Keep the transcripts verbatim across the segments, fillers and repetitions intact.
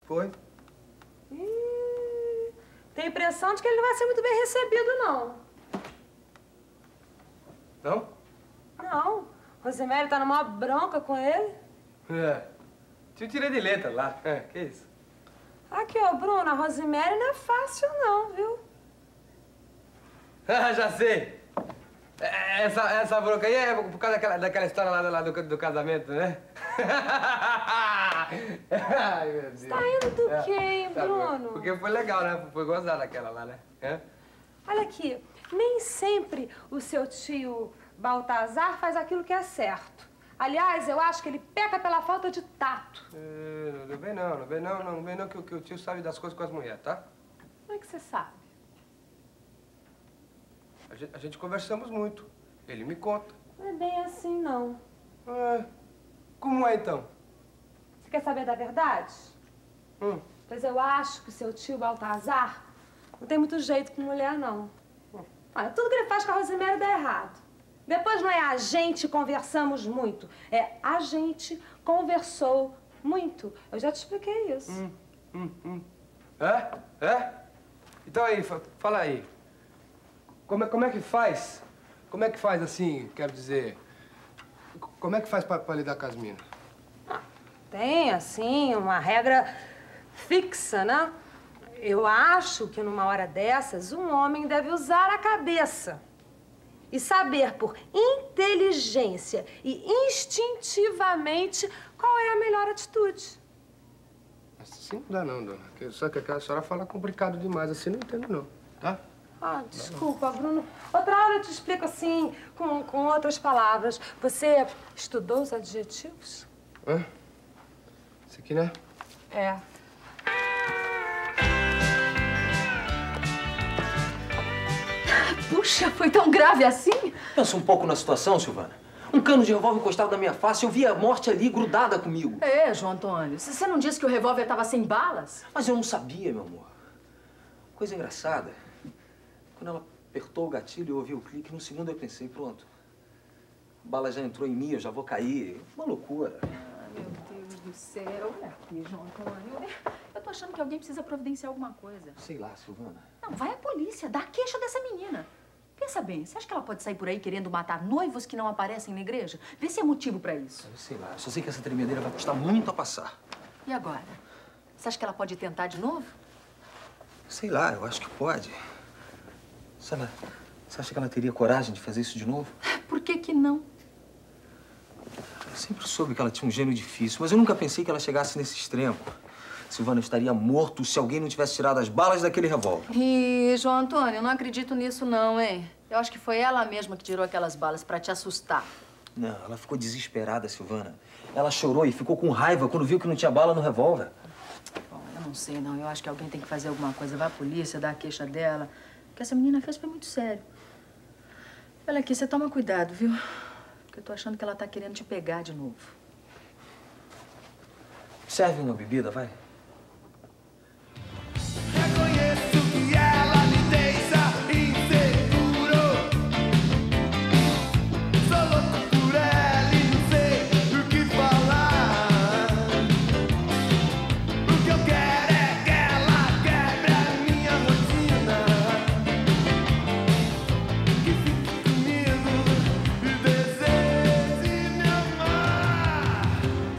Foi. Ih, tem a impressão de que ele não vai ser muito bem recebido, não. Não? Não. Rosimério tá numa bronca com ele. É. Te tirei de letra lá. É, que isso? Aqui, ó, Bruna, a Rosimério não é fácil, não, viu? Ah, já sei. Essa, essa bronca aí é por causa daquela, daquela história lá, lá do, do casamento, né? Ai, meu Deus. Você tá indo do é, quê, hein, tá Bruno? Bom. Porque foi legal, né? Foi gozada aquela lá, né? É? Olha aqui, nem sempre o seu tio Baltazar faz aquilo que é certo. Aliás, eu acho que ele peca pela falta de tato. É, não vem não, não vem não, não vem não, que, que o tio sabe das coisas com as mulheres, tá? Como é que você sabe? A gente, a gente conversamos muito. Ele me conta. Não é bem assim, não. É. Como é, então? Você quer saber da verdade? Hum. Pois eu acho que o seu tio Baltazar não tem muito jeito com mulher, não. Hum. Olha, tudo que ele faz com a Rosimério dá errado. Depois não é a gente conversamos muito, é a gente conversou muito. Eu já te expliquei isso. Hum, hum, hum. É? É? Então aí, fala aí. Como é, como é que faz? Como é que faz assim, quero dizer... Como é que faz pra, pra lidar com as minas? Tem, assim, uma regra fixa, né? Eu acho que numa hora dessas, um homem deve usar a cabeça e saber por inteligência e instintivamente qual é a melhor atitude. Assim não dá não, dona. Só que a senhora fala complicado demais, assim não entendo não, tá? Ah, desculpa, Bruno. Outra hora eu te explico assim, com, com outras palavras. Você estudou os adjetivos? Hã? Isso aqui, né? É. Puxa, foi tão grave assim? Pensa um pouco na situação, Silvana. Um cano de revólver encostado na minha face, eu vi a morte ali grudada comigo. É, João Antônio, você não disse que o revólver estava sem balas? Mas eu não sabia, meu amor. Coisa engraçada. Quando ela apertou o gatilho, eu ouvi o clique, num segundo eu pensei, pronto. A bala já entrou em mim, eu já vou cair. Uma loucura. Ah, meu Deus do céu. Olha aqui, João Antônio. Eu tô achando que alguém precisa providenciar alguma coisa. Sei lá, Silvana. Não, vai à polícia, dá a queixa dessa menina. Pensa bem, você acha que ela pode sair por aí querendo matar noivos que não aparecem na igreja? Vê se é motivo pra isso. Eu sei lá, eu só sei que essa tremedeira vai custar muito a passar. E agora? Você acha que ela pode tentar de novo? Sei lá, eu acho que pode. Se ela, você acha que ela teria coragem de fazer isso de novo? Por que que não? Eu sempre soube que ela tinha um gênio difícil, mas eu nunca pensei que ela chegasse nesse extremo. Silvana, eu estaria morto se alguém não tivesse tirado as balas daquele revólver. Ih, João Antônio, eu não acredito nisso não, hein? Eu acho que foi ela mesma que tirou aquelas balas pra te assustar. Não, ela ficou desesperada, Silvana. Ela chorou e ficou com raiva quando viu que não tinha bala no revólver. Bom, eu não sei não. Eu acho que alguém tem que fazer alguma coisa. Vai à polícia, dar a queixa dela. O que essa menina fez foi muito sério. Olha aqui, você toma cuidado, viu? Porque eu tô achando que ela tá querendo te pegar de novo. Serve uma bebida, vai. Reconheço que ela me deixa inseguro. Sou louco por ela e não sei o que falar. O que eu quero é que ela quebre a minha rotina, que fique comigo e deseje me amar.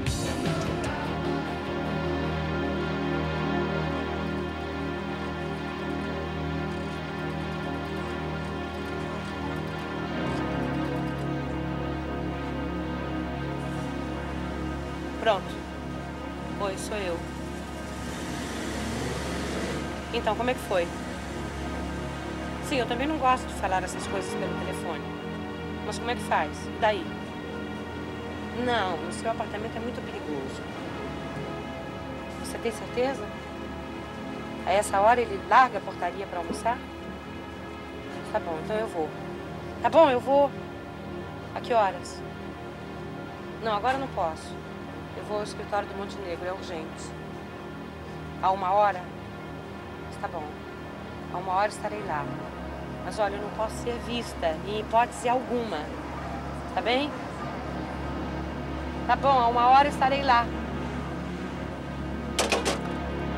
Pronto. Oi, sou eu. Então, como é que foi? Sim, eu também não gosto de falar essas coisas pelo telefone. Mas como é que faz? E daí? Não, o seu apartamento é muito perigoso. Você tem certeza? A essa hora ele larga a portaria para almoçar? Tá bom, então eu vou. Tá bom, eu vou. A que horas? Não, agora eu não posso. Eu vou ao escritório do Montenegro, é urgente. A uma hora? Tá bom. A uma hora estarei lá. Mas olha, eu não posso ser vista, em hipótese alguma. Tá bem? Tá bom, a uma hora estarei lá.